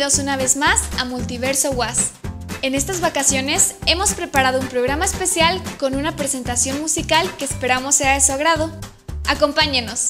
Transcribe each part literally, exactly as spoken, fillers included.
bienvenidos una vez más a Multiverso U A S. En estas vacaciones hemos preparado un programa especial con una presentación musical que esperamos sea de su agrado. Acompáñenos.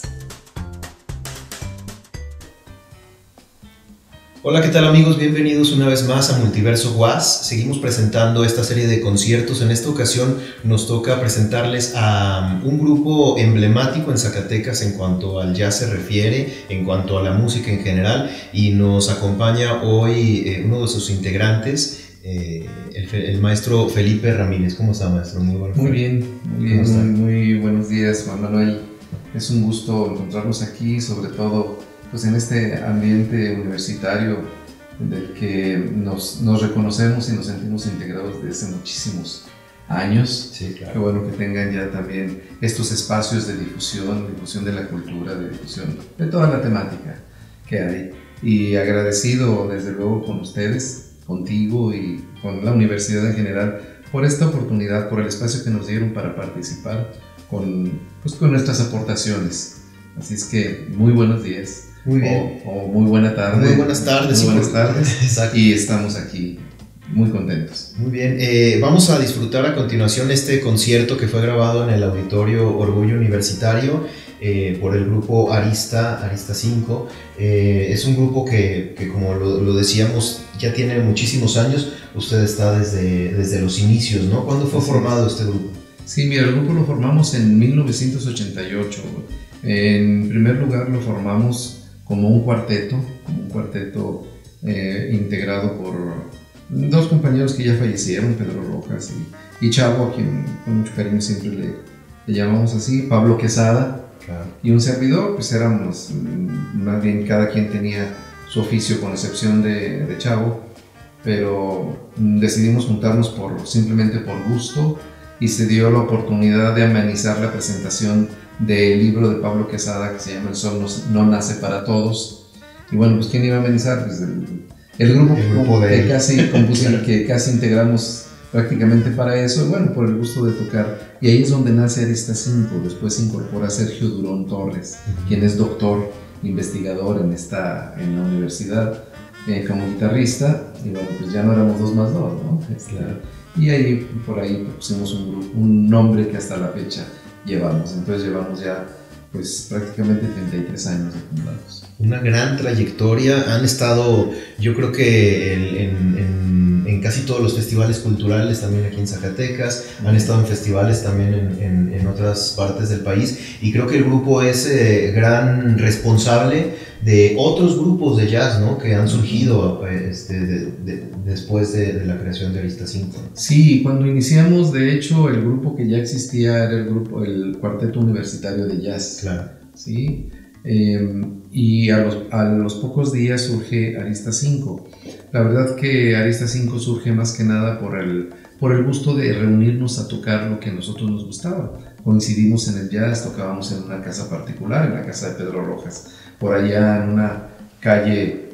Hola, ¿qué tal amigos? Bienvenidos una vez más a Multiverso U A S. Seguimos presentando esta serie de conciertos. En esta ocasión nos toca presentarles a un grupo emblemático en Zacatecas en cuanto al jazz se refiere, en cuanto a la música en general, y nos acompaña hoy eh, uno de sus integrantes, eh, el, el maestro Felipe Ramírez. ¿Cómo está, maestro? Muy, bueno. Muy bien, muy bien, muy, muy buenos días, Juan Manuel. Es un gusto encontrarnos aquí, sobre todo pues en este ambiente universitario del que nos, nos reconocemos y nos sentimos integrados desde hace muchísimos años. Sí, claro. Qué bueno que tengan ya también estos espacios de difusión, difusión de la cultura, de difusión de toda la temática que hay. Y agradecido desde luego con ustedes, contigo y con la universidad en general por esta oportunidad, por el espacio que nos dieron para participar con, pues, con nuestras aportaciones. Así es que muy buenos días. Muy bien. O, o muy buena tarde. Muy buenas tardes. Muy buenas tardes. Exacto. Y estamos aquí muy contentos. Muy bien. Eh, vamos a disfrutar a continuación este concierto que fue grabado en el Auditorio Orgullo Universitario eh, por el grupo Arista, Arista cinco. Eh, es un grupo que, que como lo, lo decíamos, ya tiene muchísimos años. Usted está desde, desde los inicios, ¿no? ¿Cuándo fue Sí. formado este grupo? Sí, mira, el grupo lo formamos en mil novecientos ochenta y ocho. En primer lugar lo formamos como un cuarteto, como un cuarteto eh, integrado por dos compañeros que ya fallecieron, Pedro Rojas y, y Chavo, a quien con mucho cariño siempre le, le llamamos así, Pablo Quesada, Claro. y un servidor. Pues éramos, más bien cada quien tenía su oficio con excepción de, de Chavo, pero decidimos juntarnos por, simplemente por gusto, y se dio la oportunidad de amenizar la presentación del libro de Pablo Quesada que se llama El Sol no, no nace para todos. Y bueno, pues ¿quién iba a amenizar? Pues el, el grupo, el grupo de que, casi compusimos, que casi integramos prácticamente para eso, y bueno, por el gusto de tocar. Y ahí es donde nace Arista cinco. Después se incorpora Sergio Durón Torres, uh-huh. quien es doctor, investigador en, esta, en la universidad, eh, como guitarrista. Y bueno, pues ya no éramos dos más dos, ¿no? Claro. Y ahí, por ahí pusimos un, grupo, un nombre que hasta la fecha llevamos. Entonces llevamos ya pues prácticamente treinta y tres años de fundados. Una gran trayectoria. Han estado, yo creo que en, en, en, en casi todos los festivales culturales, también aquí en Zacatecas. Mm. Han estado en festivales también en, en, en otras partes del país, y creo que el grupo es eh, gran responsable de otros grupos de jazz, ¿no?, que han surgido este, de, de, después de, de la creación de Arista cinco. Sí, cuando iniciamos, de hecho, el grupo que ya existía era el grupo, el Cuarteto Universitario de Jazz. Claro. Sí, eh, y a los, a los pocos días surge Arista cinco. La verdad que Arista cinco surge más que nada por el, por el gusto de reunirnos a tocar lo que a nosotros nos gustaba. Coincidimos en el jazz, tocábamos en una casa particular, en la casa de Pedro Rojas, por allá en una calle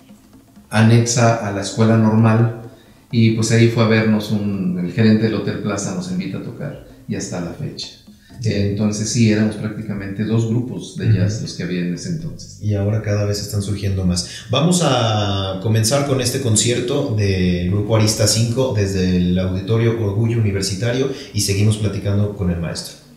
anexa a la escuela normal, y pues ahí fue a vernos un, el gerente del Hotel Plaza nos invita a tocar, y hasta la fecha. Entonces sí, éramos prácticamente dos grupos de jazz los que había en ese entonces. Y ahora cada vez están surgiendo más. Vamos a comenzar con este concierto del grupo Arista cinco desde el Auditorio Orgullo Universitario, y seguimos platicando con el maestro.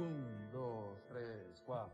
Un, dos, tres, cuatro.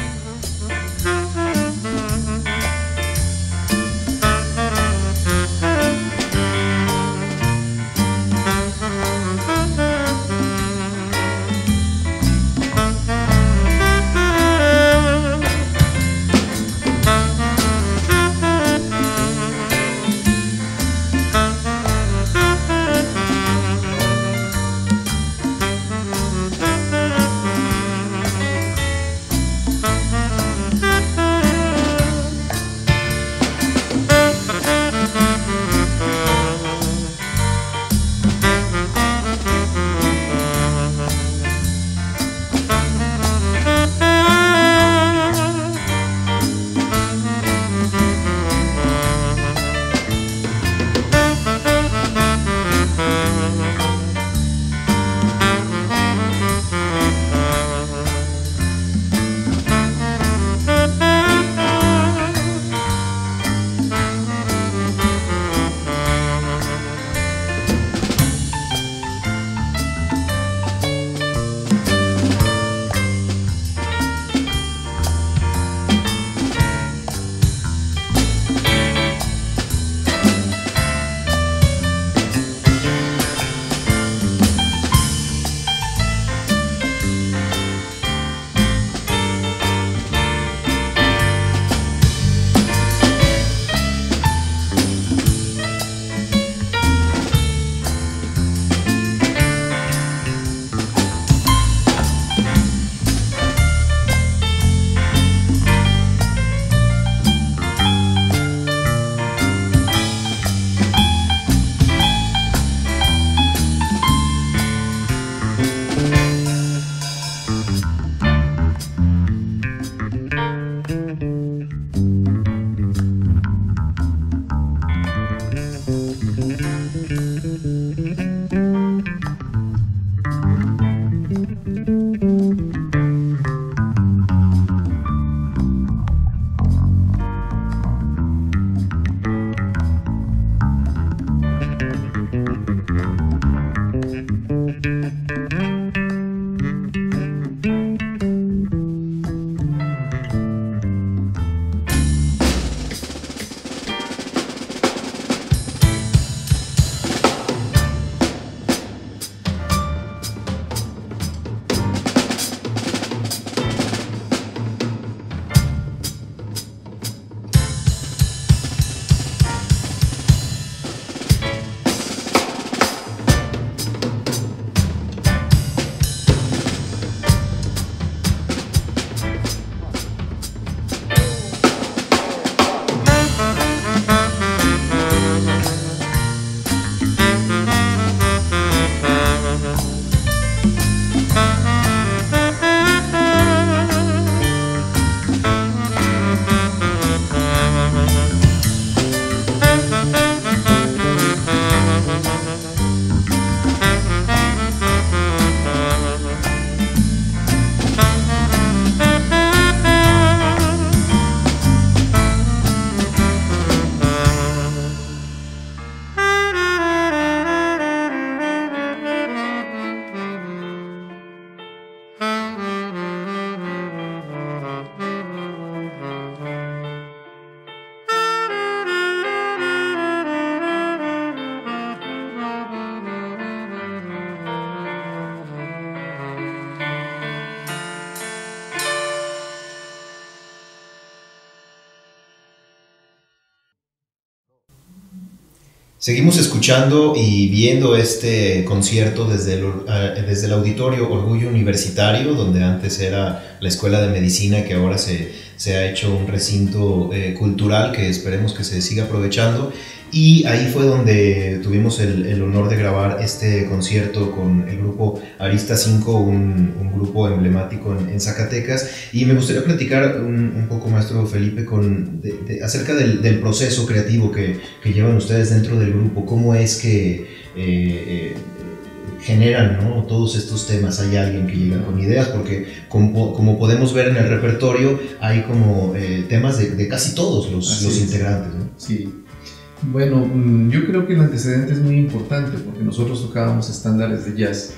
Seguimos escuchando y viendo este concierto desde el, uh, desde el auditorio Orgullo Universitario, donde antes era la Escuela de Medicina, que ahora se, se ha hecho un recinto eh, cultural que esperemos que se siga aprovechando. Y ahí fue donde tuvimos el, el honor de grabar este concierto con el grupo Arista cinco, un, un grupo emblemático en, en Zacatecas. Y me gustaría platicar un, un poco, maestro Felipe, con, de, de, acerca del, del proceso creativo que, que llevan ustedes dentro del grupo. ¿Cómo es que eh, eh, generan, ¿no?, todos estos temas? ¿Hay alguien que llega con ideas? Porque como, como podemos ver en el repertorio, hay como eh, temas de, de casi todos los, los integrantes, ¿no? Sí. Bueno, yo creo que el antecedente es muy importante porque nosotros tocábamos estándares de jazz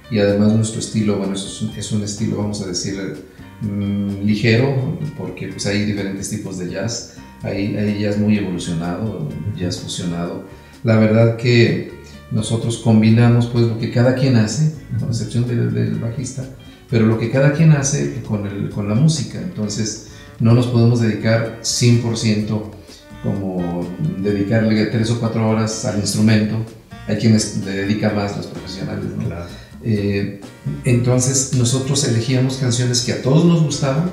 y además nuestro estilo, bueno, es un, es un estilo, vamos a decir, mmm, ligero, porque pues hay diferentes tipos de jazz, hay, hay jazz muy evolucionado, jazz fusionado. La verdad que nosotros combinamos pues lo que cada quien hace, con excepción del, del bajista, pero lo que cada quien hace con, el, con la música. Entonces no nos podemos dedicar cien por ciento como dedicarle tres o cuatro horas al instrumento. Hay quienes le dedican más, los profesionales, ¿no? Claro. Eh, entonces nosotros elegíamos canciones que a todos nos gustaban,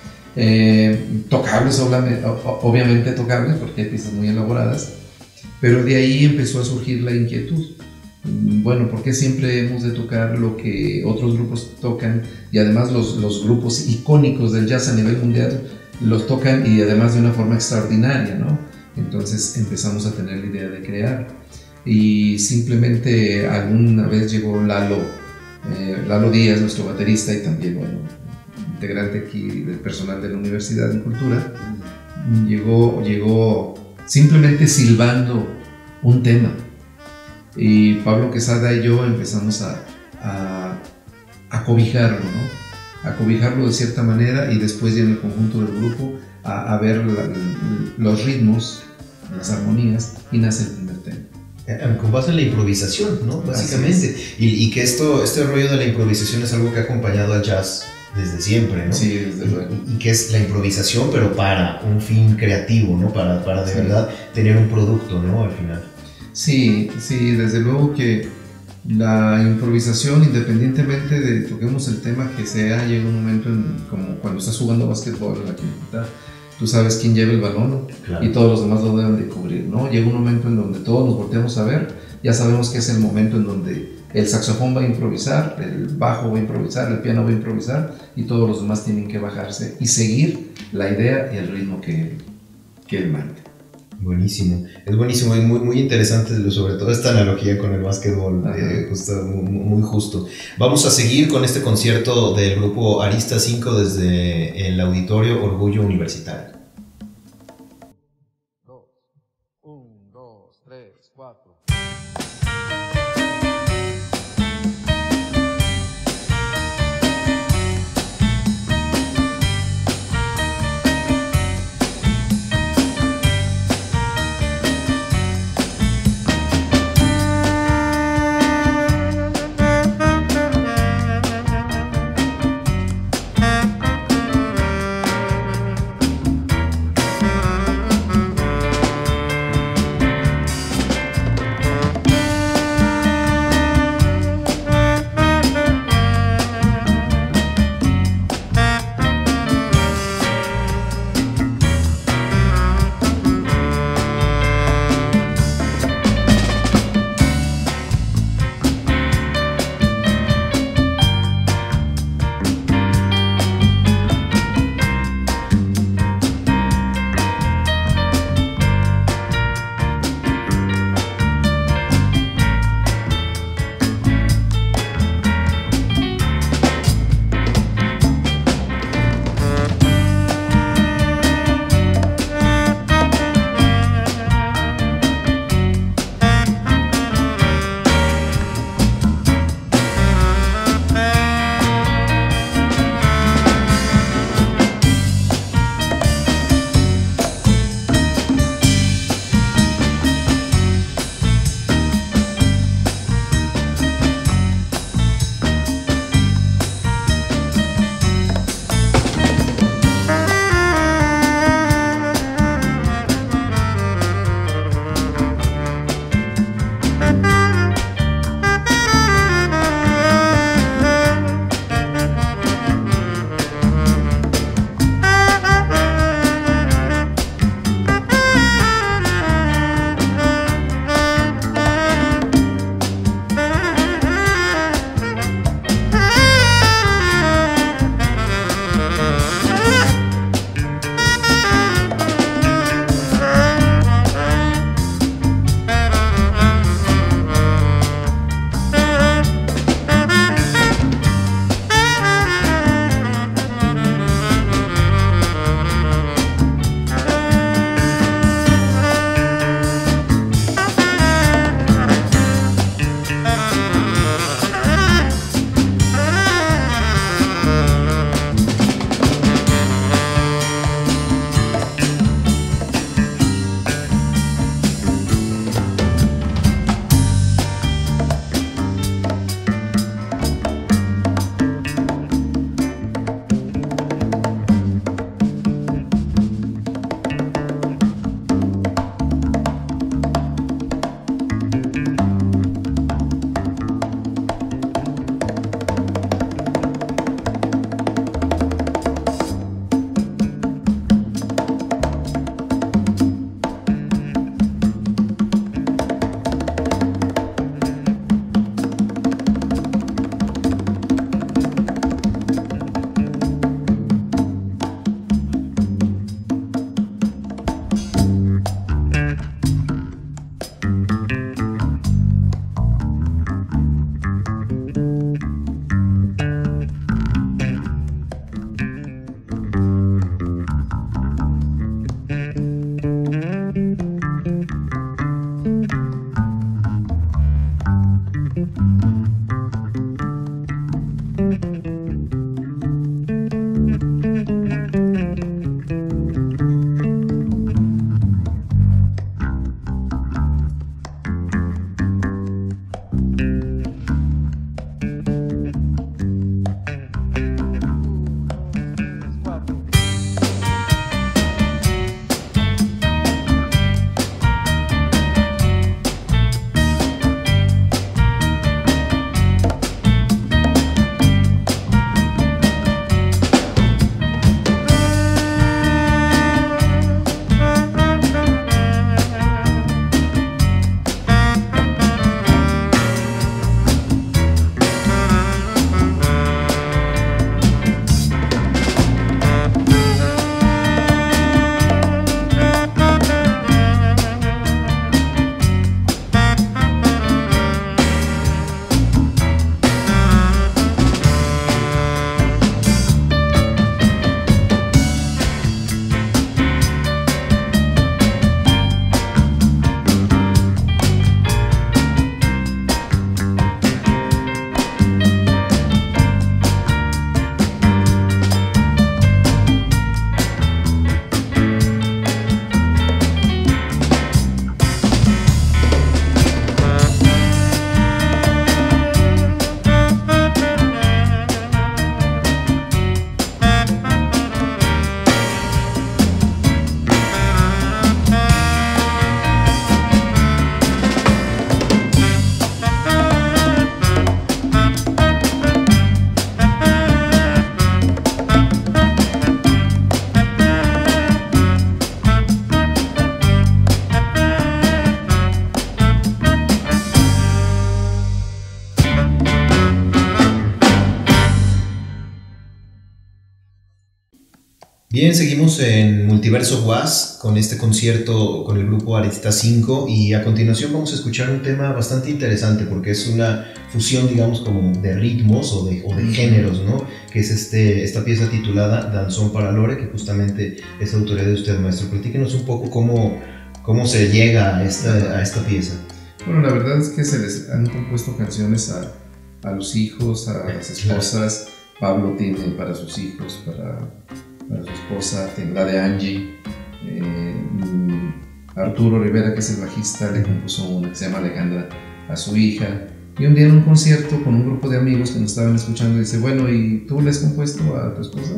eh, tocables, obviamente, obviamente tocables, porque hay piezas muy elaboradas, pero de ahí empezó a surgir la inquietud. Bueno, ¿por qué siempre hemos de tocar lo que otros grupos tocan? Y además los, los grupos icónicos del jazz a nivel mundial los tocan, y además de una forma extraordinaria, ¿no? Entonces empezamos a tener la idea de crear. Y simplemente alguna vez llegó Lalo, eh, Lalo Díaz, nuestro baterista y también, bueno, integrante aquí del personal de la Universidad de Cultura, llegó, llegó simplemente silbando un tema. Y Pablo Quesada y yo empezamos a, a, a cobijarlo, ¿no? A cobijarlo de cierta manera, y después ya en el conjunto del grupo a, a ver la, los ritmos, las armonías, y nace el primer tema. Con base en la improvisación, ¿no? Básicamente. Y, y que esto, este rollo de la improvisación es algo que ha acompañado al jazz desde siempre, ¿no? Sí, desde luego. Y, y que es la improvisación, pero para un fin creativo, ¿no? Para, para de sí. verdad tener un producto, ¿no? Al final. Sí, sí, desde luego que la improvisación, independientemente de toquemos el tema que sea, llega un momento en, como cuando estás jugando básquetbol en la quinta, tú sabes quién lleva el balón, claro, y todos los demás lo deben de cubrir, ¿no? Llega un momento en donde todos nos volteamos a ver, ya sabemos que es el momento en donde el saxofón va a improvisar, el bajo va a improvisar, el piano va a improvisar, y todos los demás tienen que bajarse y seguir la idea y el ritmo que, que él mande. Buenísimo, es buenísimo y muy, muy interesante, sobre todo esta analogía con el básquetbol, eh, justo, muy, muy justo. Vamos a seguir con este concierto del grupo Arista cinco desde el Auditorio Orgullo Universitario. Dos, un, dos, tres, cuatro. Bien, seguimos en Multiverso Guas con este concierto con el grupo Arista cinco y a continuación vamos a escuchar un tema bastante interesante porque es una fusión, digamos, como de ritmos o de, o de géneros, ¿no? Que es este, esta pieza titulada Danzón para Lore, que justamente es autoría de usted, maestro. Platíquenos un poco cómo, cómo se llega a esta, a esta pieza. Bueno, la verdad es que se les han compuesto canciones a, a los hijos, a las esposas. Pablo tiene para sus hijos, para... para su esposa, tiene la de Angie. eh, Arturo Rivera, que es el bajista, le compuso una que se llama Alejandra a su hija, y un día en un concierto con un grupo de amigos que nos estaban escuchando dice, bueno, ¿y tú le has compuesto a tu esposa?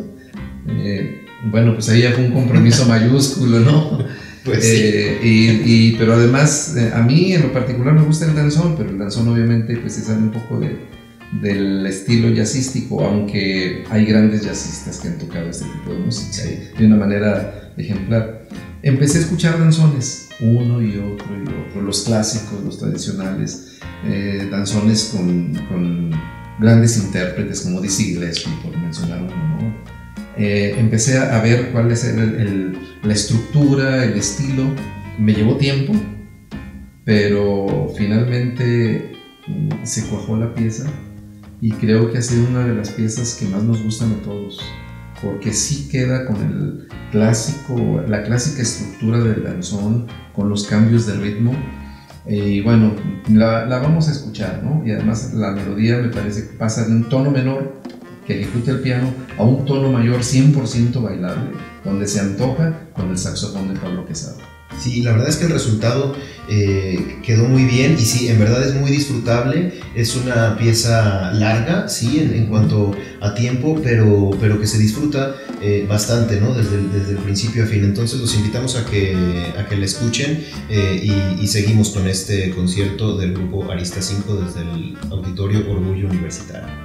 Eh, bueno, pues ahí ya fue un compromiso mayúsculo, ¿no? Pues eh, sí. y, y, pero además, eh, a mí en lo particular me gusta el danzón, pero el danzón obviamente pues se sale un poco de del estilo jazzístico, aunque hay grandes jazzistas que han tocado este tipo de música sí. de una manera ejemplar. Empecé a escuchar danzones, uno y otro y otro, los clásicos, los tradicionales, eh, danzones con, con grandes intérpretes como Dizzy Gillespie, por mencionar uno, ¿no? Eh, empecé a ver cuál es el, el, la estructura, el estilo. Me llevó tiempo, pero finalmente mm, se cuajó la pieza. Y creo que ha sido una de las piezas que más nos gustan a todos, porque sí queda con el clásico, la clásica estructura del danzón, con los cambios de ritmo. Y bueno, la, la vamos a escuchar, ¿no? Y además la melodía me parece que pasa de un tono menor que ejecuta el piano a un tono mayor cien por ciento bailable, donde se antoja con el saxofón de Pablo Quesada. Sí, la verdad es que el resultado eh, quedó muy bien y sí, en verdad es muy disfrutable. Es una pieza larga, sí, en, en cuanto a tiempo, pero, pero que se disfruta eh, bastante, ¿no? Desde el, desde el principio a fin. Entonces los invitamos a que, a que la escuchen eh, y, y seguimos con este concierto del grupo Arista cinco desde el Auditorio Orgullo Universitario.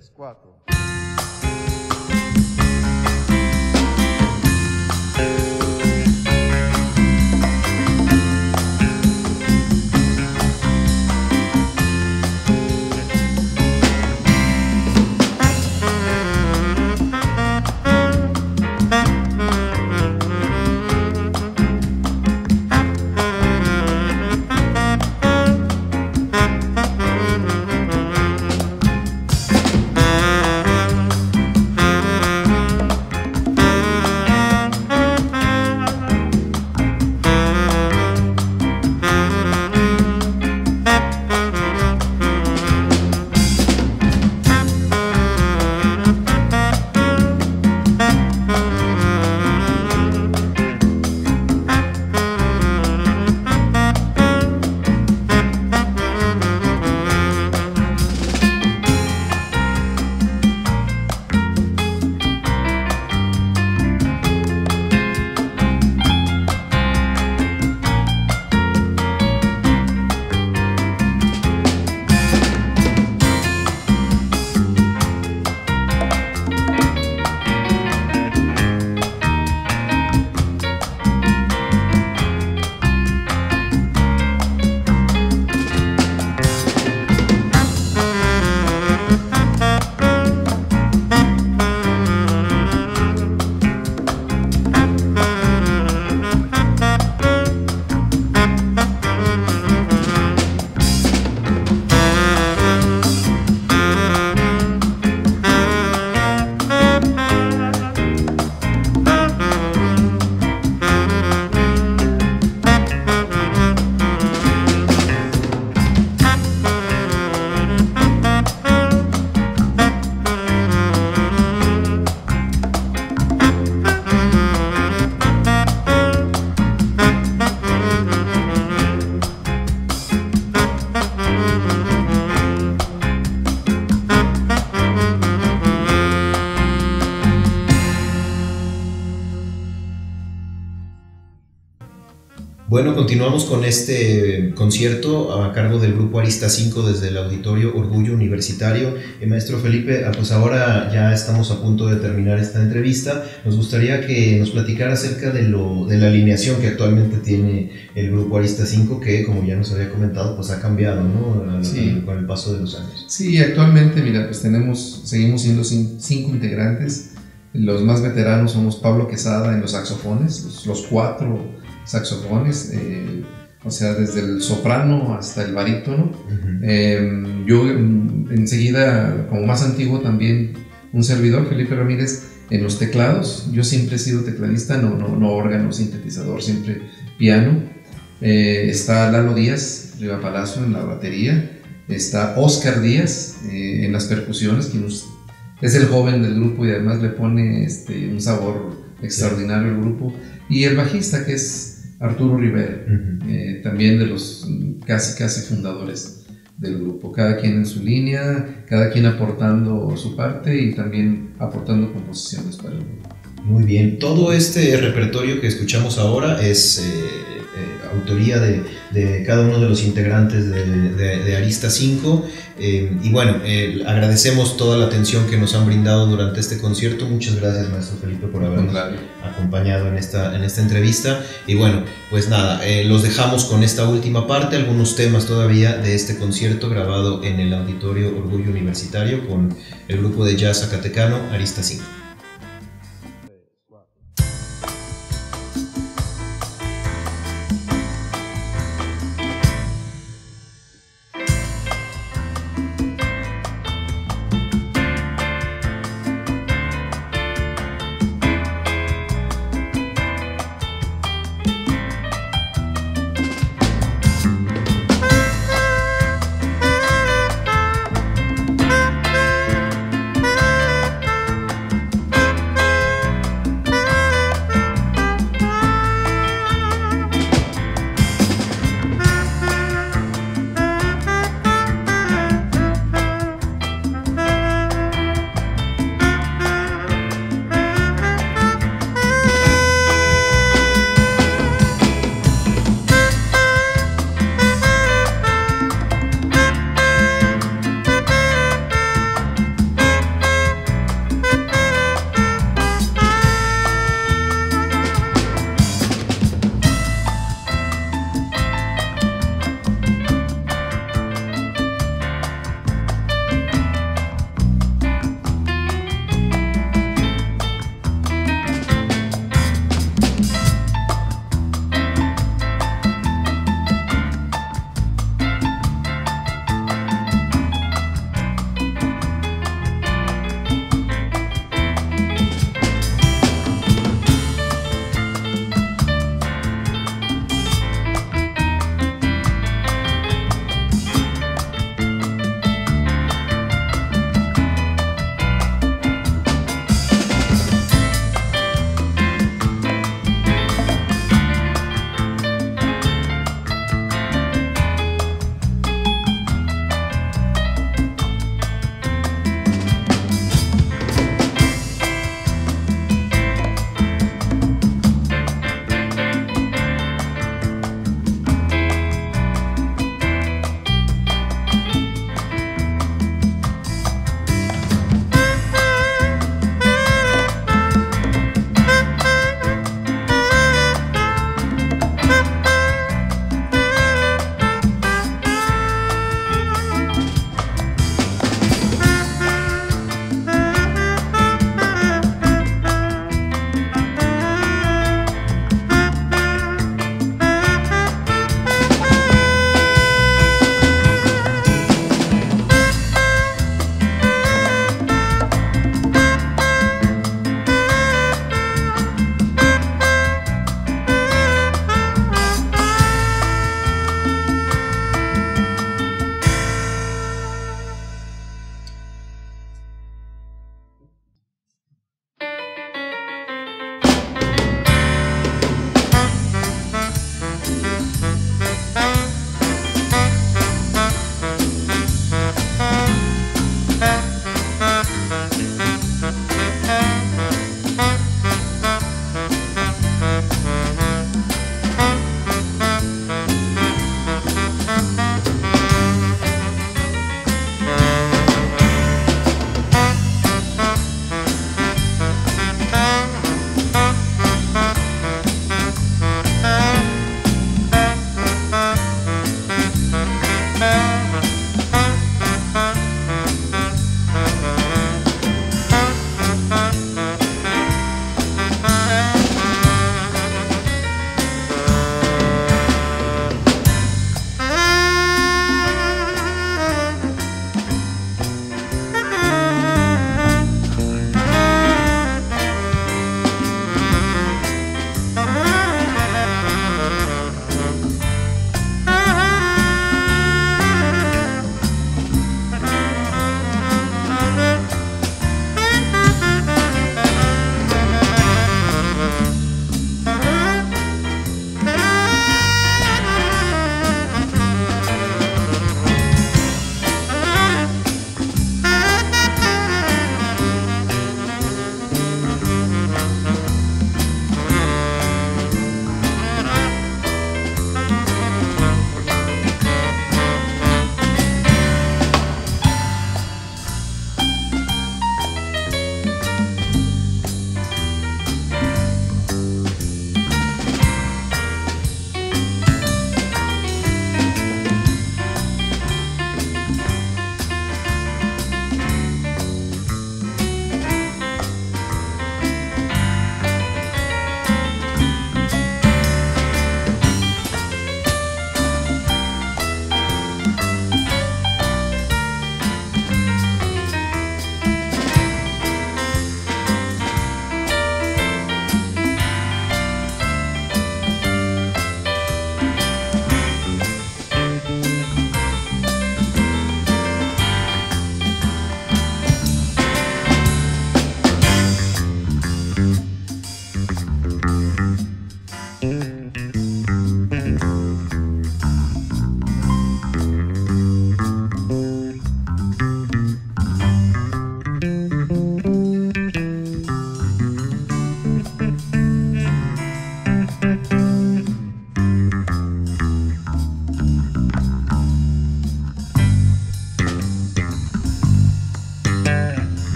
tres, cuatro. Bueno, continuamos con este concierto a cargo del grupo Arista cinco desde el Auditorio Orgullo Universitario. Eh, maestro Felipe, pues ahora ya estamos a punto de terminar esta entrevista. Nos gustaría que nos platicara acerca de, lo, de la alineación que actualmente tiene el grupo Arista cinco, que como ya nos había comentado, pues ha cambiado, ¿no? Sí. Con el paso de los años. Sí, actualmente, mira, pues tenemos, seguimos siendo cinco integrantes. Los más veteranos somos Pablo Quesada en los saxofones, los, los cuatro saxofones, eh, o sea, desde el soprano hasta el barítono. Uh-huh. eh, yo enseguida, como más antiguo también, un servidor, Felipe Ramírez, en los teclados. Yo siempre he sido tecladista, no, no, no órgano, sintetizador, siempre piano. Eh, está Lalo Díaz, Riva Palacio en la batería. Está Oscar Díaz eh, en las percusiones, quien es el joven del grupo y además le pone este, un sabor extraordinario al grupo. Y el bajista, que es Arturo Rivera, uh-huh. eh, también de los casi casi fundadores del grupo. Cada quien en su línea, cada quien aportando su parte y también aportando composiciones para el grupo. Muy bien, todo este repertorio que escuchamos ahora es eh, eh, autoría de, de cada uno de los integrantes de, de, de Arista cinco. Eh, y bueno, eh, agradecemos toda la atención que nos han brindado durante este concierto. Muchas gracias, maestro Felipe, por habernos acompañado en esta, en esta entrevista. Y bueno, pues nada, eh, los dejamos con esta última parte, algunos temas todavía de este concierto grabado en el Auditorio Orgullo Universitario con el grupo de jazz zacatecano Arista cinco.